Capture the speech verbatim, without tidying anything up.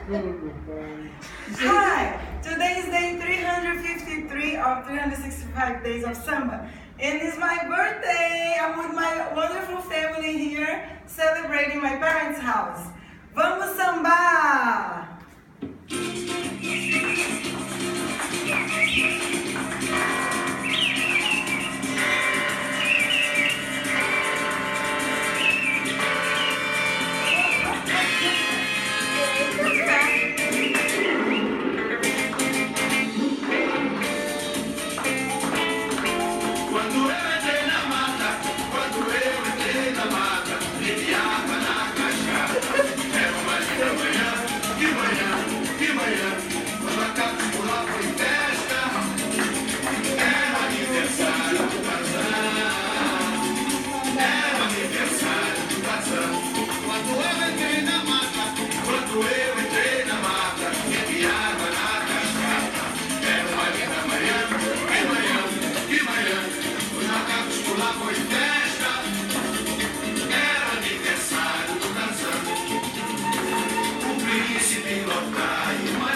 Hi, today is day three hundred fifty-three of three hundred sixty-five days of samba. And it's my birthday. I'm with my wonderful family here celebrating my parents' house. Vamos sambar! Aniversário do Tarzan, o príncipe local.